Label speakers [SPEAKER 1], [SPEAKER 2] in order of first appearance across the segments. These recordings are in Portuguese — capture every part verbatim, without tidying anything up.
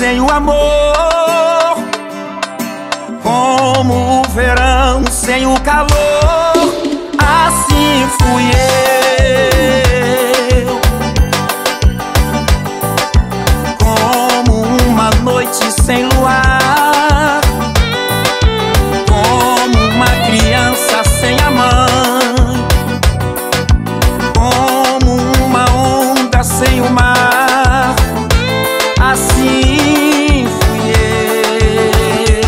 [SPEAKER 1] sem o amor, como o verão sem o calor. Assim fui eu, como uma noite sem luar, como uma criança sem a mãe, como uma onda sem o mar. Assim fui eu,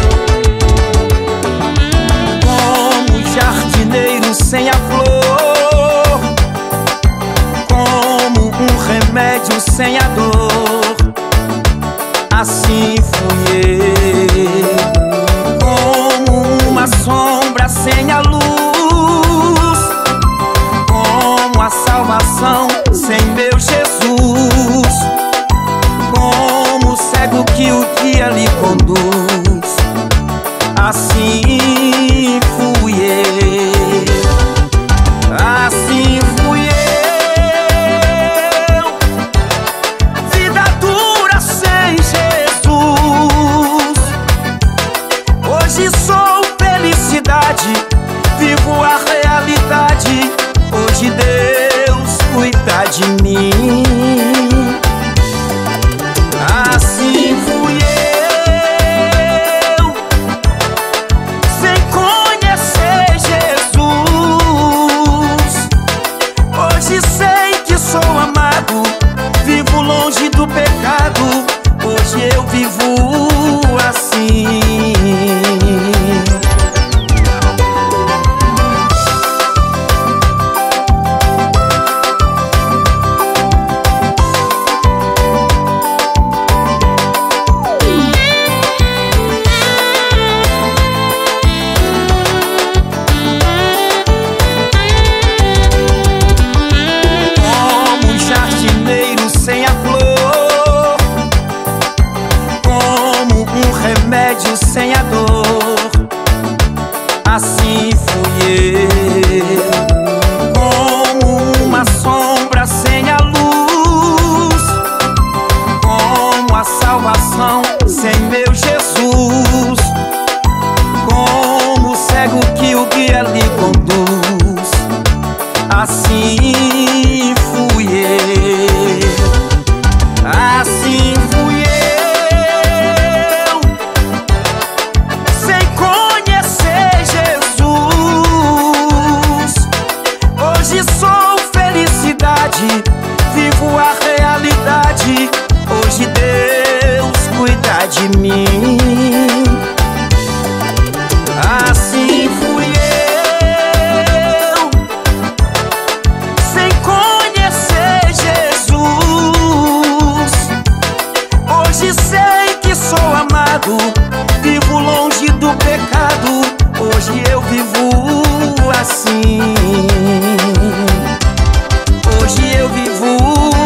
[SPEAKER 1] como jardineiro sem a flor, como um remédio sem a dor. Assim fui eu, como uma sombra sem a luz, como a salvação sem meu Jesus, como o cego que o guia lhe conduz. Assim fui eu, assim fui eu, vida dura sem Jesus. Hoje sou felicidade, vivo a realidade. Hoje Deus cuida de mim. Assim fui eu, sem conhecer Jesus. Hoje sei que sou amado, vivo longe do pecado. Hoje eu vivo assim. Sem a dor. Assim fui eu, como uma sombra sem a luz, como a salvação sem meu Jesus, como o cego que o guia lhe conduz. Assim fui eu, assim fui eu, vivo a realidade. Hoje Deus cuida de mim. Assim fui eu, sem conhecer Jesus. Hoje sei que sou amado, vivo longe do pecado. Hoje eu vivo assim. Hoje eu vivo